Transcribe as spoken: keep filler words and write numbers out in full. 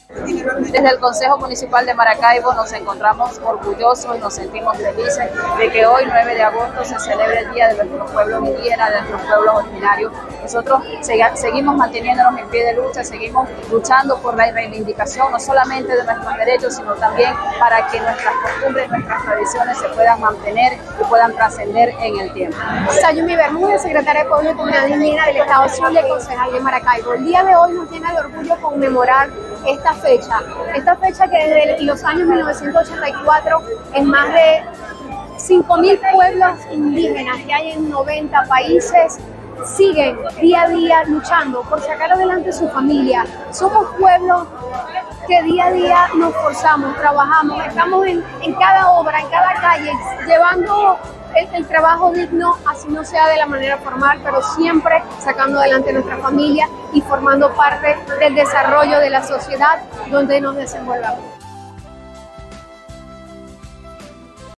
Desde el Consejo Municipal de Maracaibo nos encontramos orgullosos y nos sentimos felices de que hoy, nueve de agosto, se celebre el Día de nuestros pueblos indígenas, de nuestros pueblos originarios. Nosotros seguimos manteniéndonos en pie de lucha, seguimos luchando por la reivindicación no solamente de nuestros derechos, sino también para que nuestras costumbres, nuestras tradiciones se puedan mantener y puedan trascender en el tiempo. Sayumi Bermúdez, secretaria de Pueblo y Comunidad Indígena del Estado Zulia y concejal de Maracaibo. El día de hoy nos llena de orgullo conmemorar esta fecha, esta fecha que desde los años mil novecientos ochenta y cuatro en más de cinco mil pueblos indígenas que hay en noventa países siguen día a día luchando por sacar adelante su familia. Somos pueblos que día a día nos forzamos, trabajamos, estamos en, en cada obra, en cada calle, llevando el, el trabajo digno, así no sea de la manera formal, pero siempre sacando adelante nuestra familia y formando parte del desarrollo de la sociedad donde nos desenvolvamos.